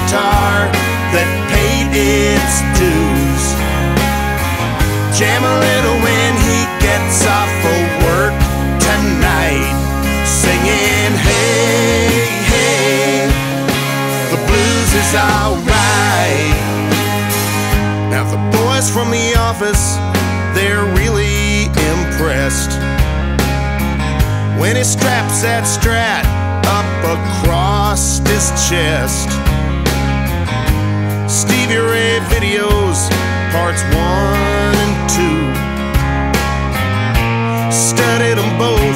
guitar that paid its dues. Jam a little when he gets off of work tonight, singing, hey, hey, the blues is alright. Now the boys from the office, they're really impressed when he straps that Strat up across his chest. Stevie Ray Videos, parts 1 and 2. Studied them both